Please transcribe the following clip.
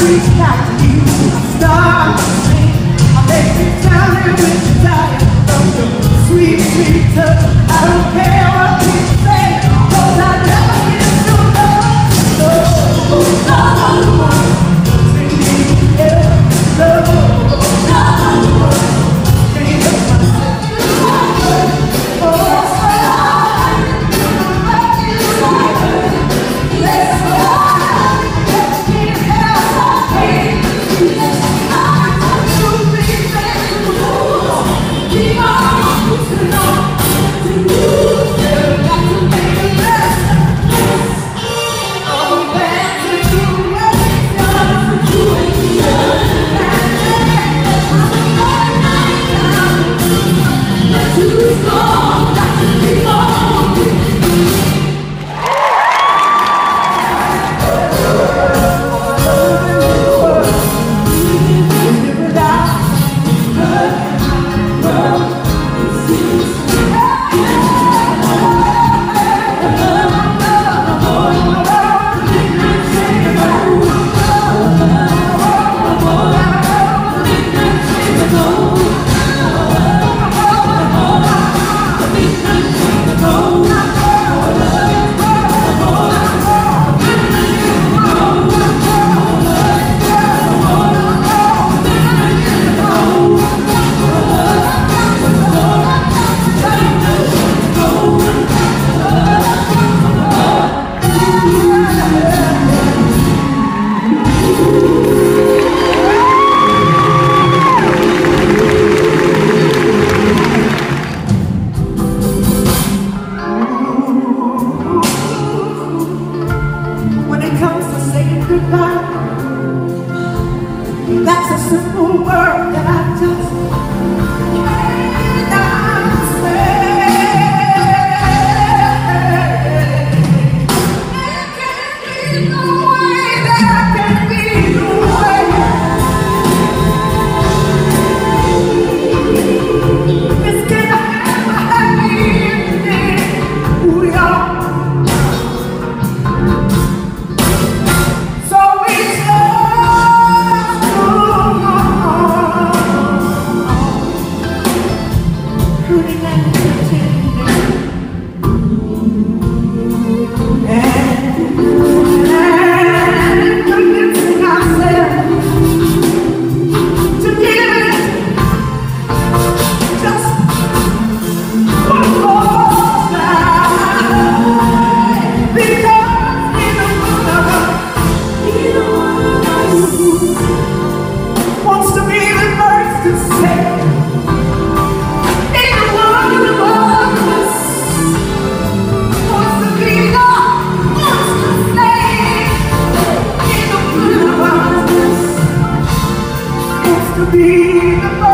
reach out to you, start to sing. I'll make you tell me when you're tired from your sweet, sweet touch. I don't care what people say, 'cause I never get to love. Singing, yeah, love. That's a simple word that I just cannot say. There can be no way, there can be no way. This can ever happen. We are. Be the